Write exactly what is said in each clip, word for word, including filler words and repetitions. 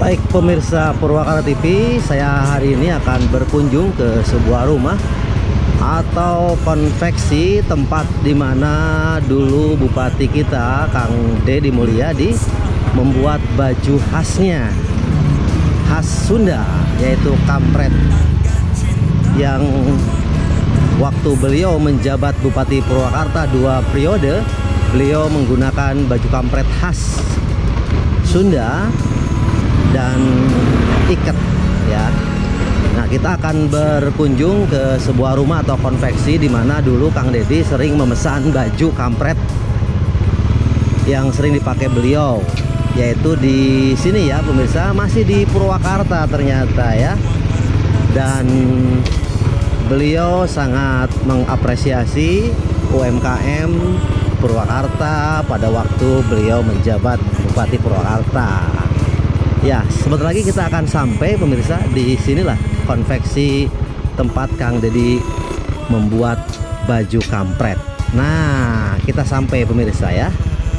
Baik pemirsa Purwakarta T V, saya hari ini akan berkunjung ke sebuah rumah atau konveksi, tempat dimana dulu Bupati kita Kang Deddy Mulyadi membuat baju khasnya, khas Sunda, yaitu kampret, yang waktu beliau menjabat Bupati Purwakarta dua periode, beliau menggunakan baju kampret khas Sunda dan iket ya. Nah, kita akan berkunjung ke sebuah rumah atau konveksi di mana dulu Kang Deddy sering memesan baju kampret yang sering dipakai beliau, yaitu di sini ya pemirsa, masih di Purwakarta ternyata ya. Dan beliau sangat mengapresiasi U M K M Purwakarta pada waktu beliau menjabat Bupati Purwakarta. Ya, sebentar lagi kita akan sampai pemirsa, di sinilah konveksi tempat Kang Deddy membuat baju kampret. Nah, kita sampai pemirsa ya.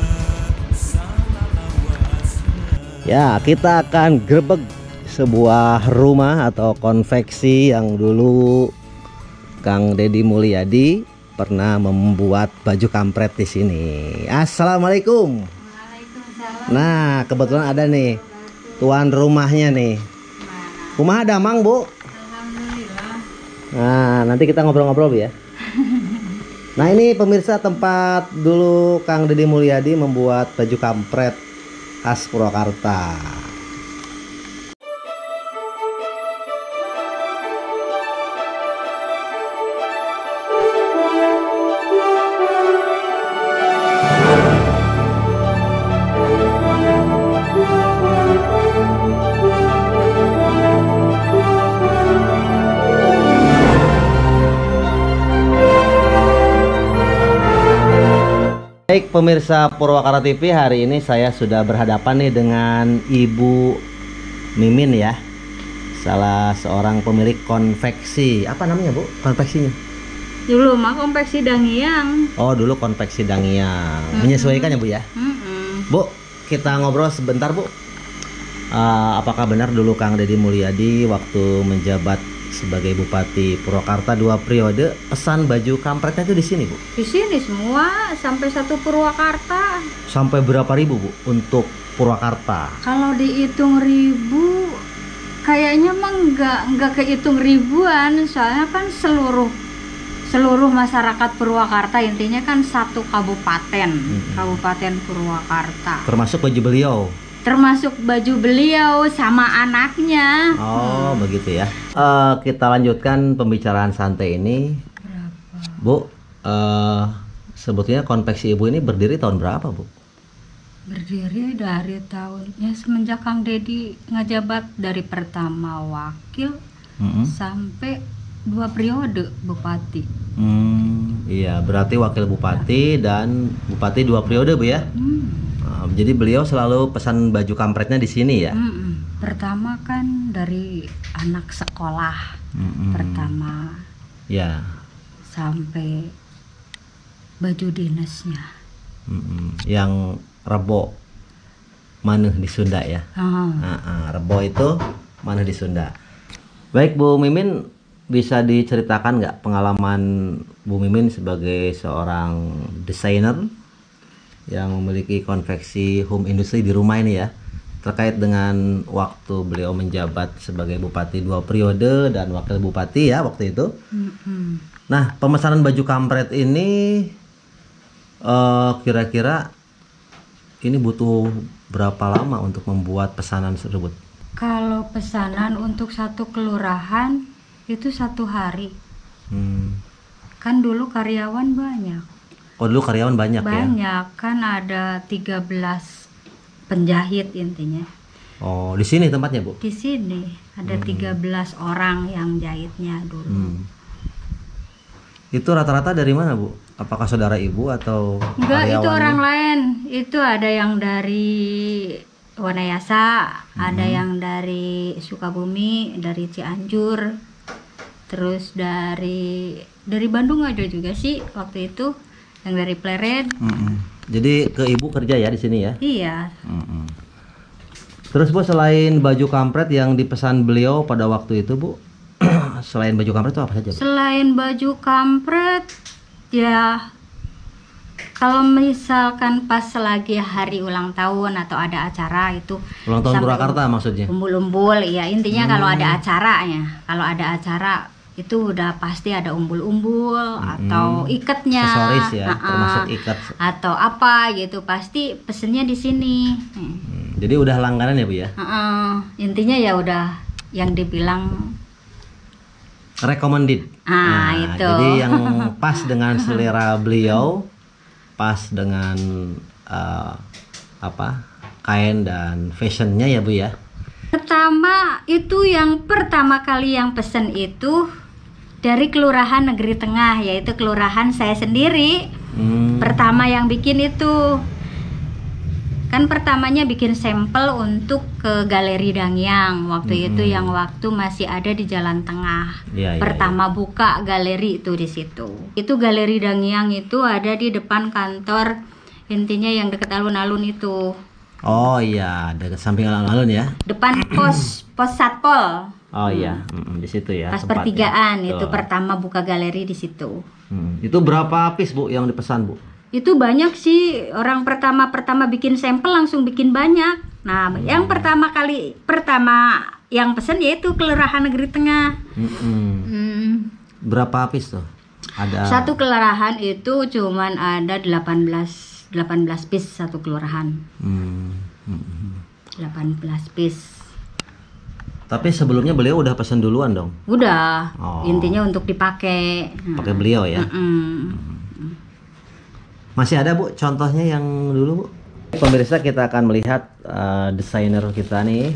Ya, kita akan grebek sebuah rumah atau konveksi yang dulu Kang Deddy Mulyadi pernah membuat baju kampret di sini. Assalamualaikum. Waalaikumsalam. Nah, kebetulan ada nih tuan rumahnya nih. Kumaha damang, Bu? Alhamdulillah. Nah, nanti kita ngobrol-ngobrol ya. Nah, ini pemirsa tempat dulu Kang Deddy Mulyadi membuat baju kampret khas Purwakarta. Baik pemirsa Purwakarta T V, hari ini saya sudah berhadapan nih dengan Ibu Mimin ya, salah seorang pemilik konveksi. Apa namanya, Bu, konveksinya? Dulu mah konveksi Dangiang. Oh, dulu konveksi Dangiang. Mm-hmm. Menyesuaikan ya, Bu ya? Mm-hmm. Bu, kita ngobrol sebentar, Bu. Uh, apakah benar dulu Kang Deddy Mulyadi waktu menjabat sebagai Bupati Purwakarta dua periode pesan baju kampretnya itu di sini, Bu? Di sini semua sampai satu Purwakarta. Sampai berapa ribu, Bu, untuk Purwakarta? Kalau dihitung ribu, kayaknya mah nggak nggak kehitung ribuan, soalnya kan seluruh seluruh masyarakat Purwakarta, intinya kan satu kabupaten, mm-hmm. Kabupaten Purwakarta. Termasuk baju beliau? Termasuk baju beliau sama anaknya. Oh, hmm. begitu ya. Uh, kita lanjutkan pembicaraan santai ini. Berapa? Bu, uh, sebetulnya konveksi Ibu ini berdiri tahun berapa, Bu? Berdiri dari tahunnya semenjak Kang Deddy ngejabat, dari pertama wakil mm-hmm. sampai dua periode Bupati. Hmm, iya, berarti wakil Bupati ya. Dan Bupati dua periode, Bu ya? Hmm. Jadi beliau selalu pesan baju kampretnya di sini ya? Mm-mm. Pertama kan dari anak sekolah. Mm-mm. Pertama ya, sampai baju dinasnya. Mm-mm. Yang rebo maneh di Sunda ya? Oh. Nah, rebo itu maneh di Sunda. Baik Bu Mimin, bisa diceritakan nggak pengalaman Bu Mimin sebagai seorang desainer yang memiliki konveksi home industry di rumah ini ya, terkait dengan waktu beliau menjabat sebagai Bupati dua periode dan Wakil Bupati ya waktu itu. Mm-hmm. Nah, pemesanan baju kampret ini uh, kira-kira ini butuh berapa lama untuk membuat pesanan tersebut? Kalau pesanan untuk satu kelurahan itu satu hari. Hmm. Kan dulu karyawan banyak. Oh, dulu karyawan banyak, banyak ya? Banyak, kan ada tiga belas penjahit intinya. Oh, di sini tempatnya, Bu? Di sini ada hmm. tiga belas orang yang jahitnya dulu. Hmm. Itu rata-rata dari mana, Bu? Apakah saudara Ibu atau enggak, itu orang lain. Itu ada yang dari Wanayasa, hmm. ada yang dari Sukabumi, dari Cianjur, terus dari dari Bandung ada juga sih waktu itu. Yang dari Pleret. Mm-mm. Jadi ke Ibu kerja ya di sini ya? Iya. Mm-mm. Terus Bu, selain baju kampret yang dipesan beliau pada waktu itu Bu, selain baju kampret itu apa saja Bu? Selain baju kampret, ya kalau misalkan pas lagi hari ulang tahun atau ada acara itu. Ulang tahun Purwakarta maksudnya? Umbul-umbul, ya intinya Hmm. kalau ada acaranya, kalau ada acara itu udah pasti ada umbul-umbul Hmm. atau ikatnya, Aksesoris ya, uh-uh, termasuk ikat. atau apa gitu, pasti pesennya di sini. Hmm. Hmm, jadi udah langganan ya Bu ya? Uh-uh. Intinya ya udah yang dibilang Recommended. Ah, itu. Jadi yang pas dengan selera beliau, pas dengan uh, apa kain dan fashionnya ya Bu ya. Pertama itu yang pertama kali yang pesen itu dari Kelurahan Negeri Tengah, yaitu kelurahan saya sendiri. Hmm. Pertama yang bikin itu kan pertamanya bikin sampel untuk ke Galeri Dangyang waktu Hmm. itu, yang waktu masih ada di Jalan Tengah. Ya, ya, Pertama buka galeri itu di situ. Itu Galeri Dangyang itu ada di depan kantor, intinya yang dekat alun-alun itu. Oh iya, dekat samping alun-alun ya. Depan pos pos Satpol. Oh iya, mm, di situ ya. Pas tempatnya. pertigaan itu Betul. pertama buka galeri di situ. Hmm. Itu berapa piece Bu yang dipesan Bu? Itu banyak sih, orang pertama-pertama bikin sampel langsung bikin banyak. Nah, yang pertama kali pertama yang pesen yaitu Kelurahan Negeri Tengah. Mm-mm. Hmm. Berapa piece tuh? Ada. Satu kelurahan itu cuman ada delapan belas piece satu kelurahan. Hmm. Mm-mm. delapan belas piece. Tapi sebelumnya beliau udah pesan duluan dong. Udah, Oh. intinya untuk dipakai. Pakai beliau ya. Mm-mm. Masih ada Bu contohnya yang dulu Bu? Pemirsa, kita akan melihat uh, desainer kita nih.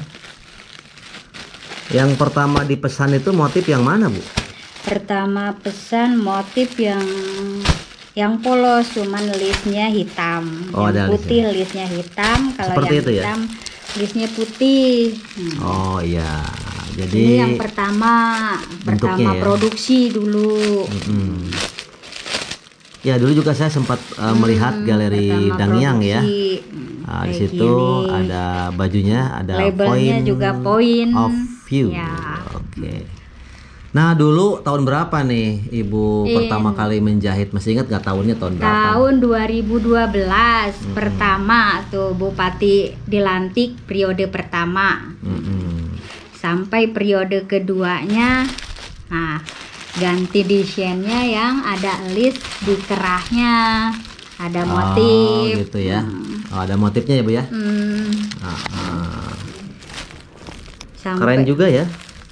Yang pertama dipesan itu motif yang mana Bu? Pertama pesan motif yang yang polos, cuman listnya hitam. Oh, ada yang putih listnya hitam, kalau Seperti yang itu ya? hitam listnya putih. Hmm. Oh iya. Ini Jadi yang pertama, bentuknya pertama ya? produksi dulu. mm-mm. Ya dulu juga saya sempat uh, melihat Hmm, galeri pertama Dangyang ya. produksi. Hmm, Nah, di kayak situ gini. ada bajunya, ada Labelnya point juga point. of view. Ya. Oke. Nah dulu tahun berapa nih Ibu In- pertama kali menjahit? Masih ingat nggak tahunnya tahun berapa? Tahun dua ribu dua belas pertama tuh Bupati dilantik periode pertama. Mm-mm. Sampai periode keduanya, nah ganti desainnya yang ada list di kerahnya, ada motif. Oh gitu ya. Oh, ada motifnya ya Bu ya. Hmm, Ah, ah. sampai Keren juga ya.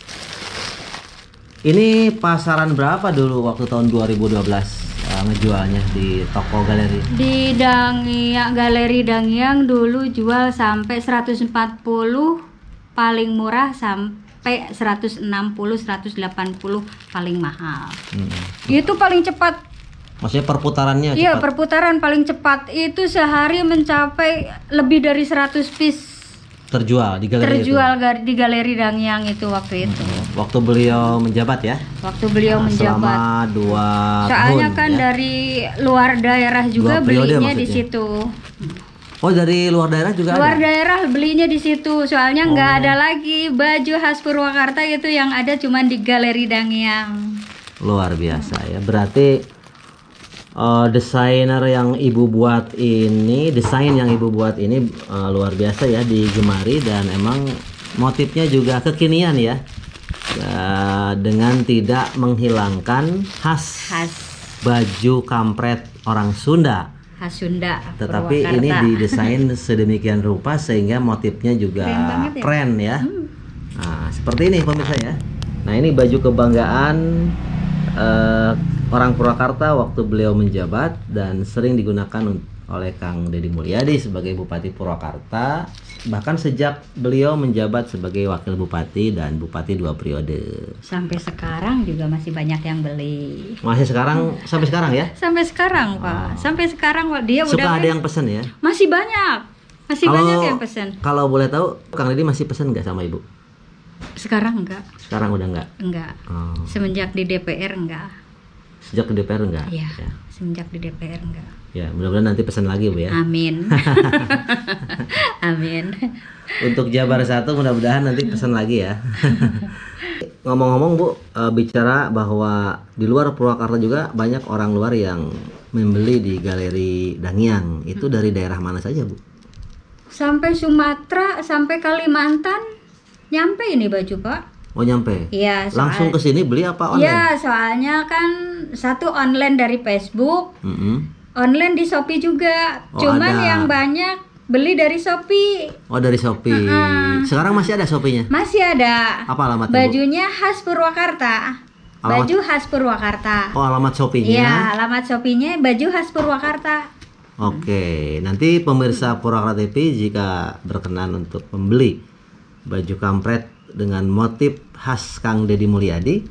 Ini pasaran berapa dulu waktu tahun dua ribu dua belas uh, ngejualnya di toko galeri? di Dangyang, Galeri Dangyang dulu jual sampai seratus empat puluh paling murah, sampai seratus enam puluh, seratus delapan puluh paling mahal. Hmm. Itu paling cepat. Maksudnya perputarannya Iya, cepat? perputaran paling cepat itu sehari mencapai lebih dari seratus piece Terjual di galeri terjual itu? ga- di Galeri Dangyang itu waktu itu. Waktu beliau menjabat ya? Waktu beliau Nah, menjabat. selama dua Soalnya tahun kan ya? dari luar daerah juga Dua periode belinya di maksudnya? situ. Oh dari luar daerah juga Luar ada? daerah belinya di situ. Soalnya nggak Oh. ada lagi baju khas Purwakarta itu, yang ada cuman di Galeri Dangyang. Luar biasa ya. Berarti uh, desainer yang ibu buat ini, desain yang ibu buat ini uh, luar biasa ya, digemari, dan emang motifnya juga kekinian ya. Uh, dengan tidak menghilangkan khas, Khas baju kampret orang Sunda. khas Sunda. Tetapi Purwakarta. ini didesain sedemikian rupa sehingga motifnya juga Keren banget ya? keren ya. Nah, seperti ini pemirsa ya. Nah, ini baju kebanggaan eh, orang Purwakarta waktu beliau menjabat dan sering digunakan un- oleh Kang Deddy Mulyadi sebagai Bupati Purwakarta, bahkan sejak beliau menjabat sebagai Wakil Bupati dan Bupati dua periode. Sampai sekarang juga masih banyak yang beli. Masih sekarang sampai sekarang ya? Sampai sekarang, Pak. Sampai sekarang Pak, dia Suka udah ada yang pesen ya? masih banyak. Masih banyak yang pesen. Kalau boleh tahu, Kang Deddy masih pesen nggak sama Ibu? Sekarang enggak, Sekarang udah nggak? enggak. Oh. Semenjak di D P R enggak. Sejak di D P R enggak? Iya, Ya. semenjak di D P R enggak. Ya, mudah-mudahan nanti pesan lagi Bu ya. Amin. Amin. Untuk Jabar satu mudah-mudahan nanti pesan lagi ya. Ngomong-ngomong Bu, e, bicara bahwa di luar Purwakarta juga banyak orang luar yang membeli di Galeri Dangyang. Itu dari daerah mana saja Bu? Sampai Sumatera, sampai Kalimantan, nyampe ini baju Pak. Oh nyampe? Iya. Soal... Langsung ke sini beli apa online? Iya, soalnya kan satu online dari Facebook, Mm-hmm. online di Shopee juga. Oh, Cuman ada. yang banyak beli dari Shopee. Oh dari Shopee. Uh-uh. Sekarang masih ada Shopee-nya? Masih ada. Apa alamatnya Bu? Bajunya khas Purwakarta. Alamat- Baju khas Purwakarta. Oh alamat Shopee-nya? Iya, alamat Shopee-nya baju khas Purwakarta. Oke, nanti pemirsa Purwakarta T V jika berkenan untuk membeli baju kampret dengan motif khas Kang Deddy Mulyadi,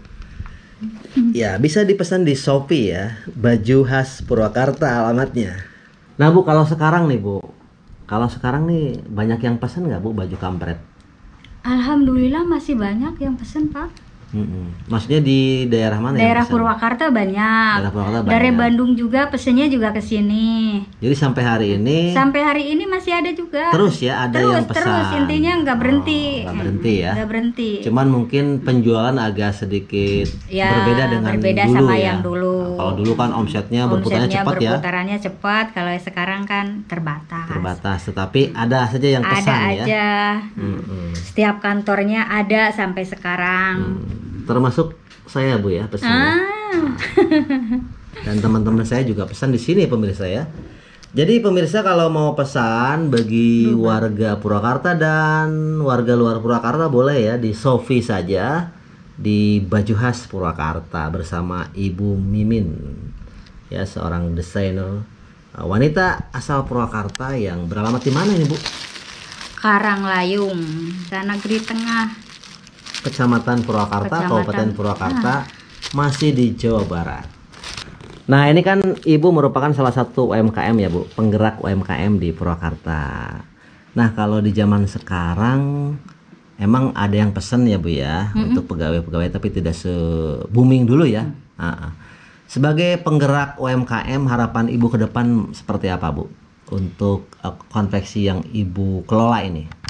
ya bisa dipesan di Shopee ya, baju khas Purwakarta alamatnya. Nah Bu, kalau sekarang nih Bu, kalau sekarang nih banyak yang pesan nggak Bu baju kampret? Alhamdulillah masih banyak yang pesen Pak. Mm-mm. Maksudnya di daerah mana? Daerah yang pesan? Purwakarta banyak. Daerah Purwakarta banyak. Dari Bandung juga pesennya juga ke sini. Jadi sampai hari ini Sampai hari ini masih ada juga. terus ya ada terus, yang pesan. Terus intinya nggak berhenti. Oh, nggak berhenti ya. Nggak berhenti. Cuman mungkin penjualan agak sedikit Ya, berbeda dengan berbeda dulu sama ya. yang dulu. Nah, kalau dulu kan omsetnya berputarnya Omsetnya cepat ya. berputarannya cepat. Kalau sekarang kan terbatas. Terbatas, tetapi ada saja yang pesan Ada ya. aja. Mm-mm. Setiap kantornya ada sampai sekarang. Hmm. Termasuk saya Bu ya pesannya. Ah. Dan teman-teman saya juga pesan di sini pemirsa ya. Jadi pemirsa kalau mau pesan bagi warga Purwakarta dan warga luar Purwakarta boleh ya di Shopee saja di baju khas Purwakarta bersama Ibu Mimin ya, seorang desainer uh, wanita asal Purwakarta yang beralamat di mana ini Bu? Karanglayung, Negeri Tengah. Kecamatan Purwakarta, Kecamatan. Kabupaten Purwakarta, masih di Jawa Barat. Nah ini kan Ibu merupakan salah satu U M K M ya Bu, penggerak U M K M di Purwakarta. Nah kalau di zaman sekarang emang ada yang pesen ya Bu ya, mm-hmm. untuk pegawai-pegawai, tapi tidak se booming dulu ya. Mm. Nah, sebagai penggerak U M K M, harapan Ibu ke depan seperti apa Bu untuk uh, konveksi yang Ibu kelola ini?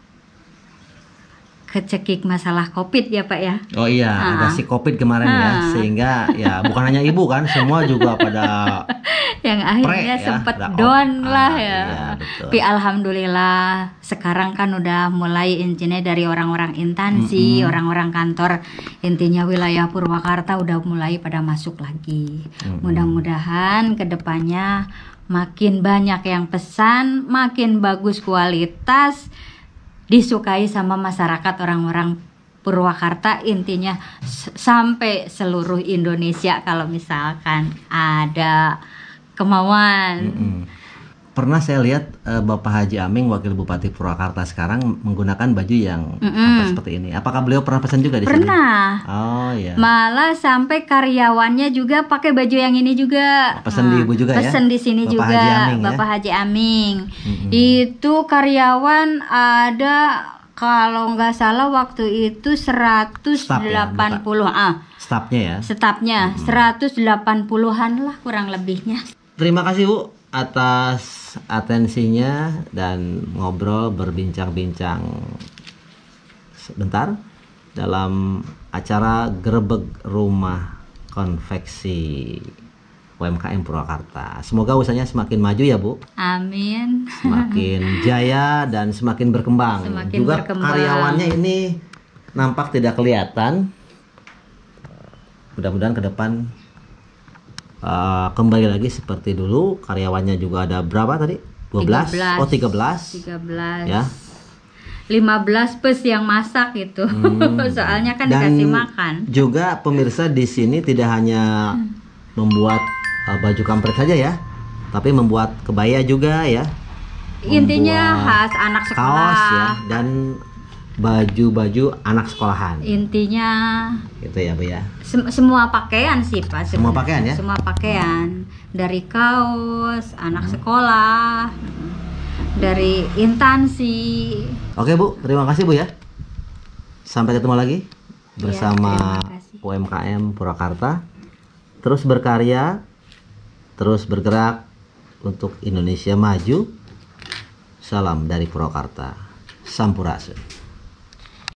Kecekik masalah COVID ya Pak ya. Oh iya, Ah. ada si COVID kemarin ya, Ah. sehingga ya bukan hanya Ibu kan, semua juga pada Yang akhirnya ya, sempet udah down off. lah Ah, ya. iya, betul. Tapi alhamdulillah sekarang kan udah mulai intinya dari orang-orang instansi, Mm-mm. orang-orang kantor, intinya wilayah Purwakarta udah mulai pada masuk lagi. Mm-mm. Mudah-mudahan kedepannya makin banyak yang pesan, makin bagus kualitas, disukai sama masyarakat orang-orang Purwakarta, intinya s- sampai seluruh Indonesia kalau misalkan ada kemauan. Mm-mm. Pernah saya lihat eh, Bapak Haji Aming, Wakil Bupati Purwakarta sekarang menggunakan baju yang Mm-mm. apa, seperti ini. Apakah beliau pernah pesan juga di sini? Pernah. Oh iya. Malah sampai karyawannya juga pakai baju yang ini juga. Pesan di Ibu juga ya? Pesan di sini Bapak juga, Haji Aming ya? Bapak Haji Aming. Mm-mm. Itu karyawan ada kalau nggak salah waktu itu seratus delapan puluh ah, Stafnya ya. stafnya seratus delapan puluhan lah kurang lebihnya. Terima kasih Bu atas atensinya dan ngobrol berbincang-bincang sebentar dalam acara Gerebek Rumah Konveksi U M K M Purwakarta. Semoga usahanya semakin maju ya Bu, Amin. semakin jaya dan semakin berkembang. Semakin Juga berkembang. karyawannya ini nampak tidak kelihatan. Mudah-mudahan ke depan uh, kembali lagi seperti dulu. Karyawannya juga ada berapa tadi? dua belas? tiga belas. Oh tiga belas tiga belas. ya. lima belas plus yang masak gitu. Hmm. Soalnya kan Dan dikasih makan. juga pemirsa di sini tidak hanya membuat uh, baju kampret saja ya, tapi membuat kebaya juga ya. Intinya Membuat khas anak sekolah. Kaos ya, dan baju-baju anak sekolahan. Intinya Gitu ya Bu ya. sem- semua pakaian sih Pak. Semua sebenarnya. pakaian ya? Semua pakaian. Dari kaos, anak sekolah, dari instansi. Oke Bu, terima kasih Bu ya. Sampai ketemu lagi bersama terima kasih. U M K M Purwakarta. terus berkarya, terus bergerak untuk Indonesia maju. Salam dari Purwakarta, Sampurasun.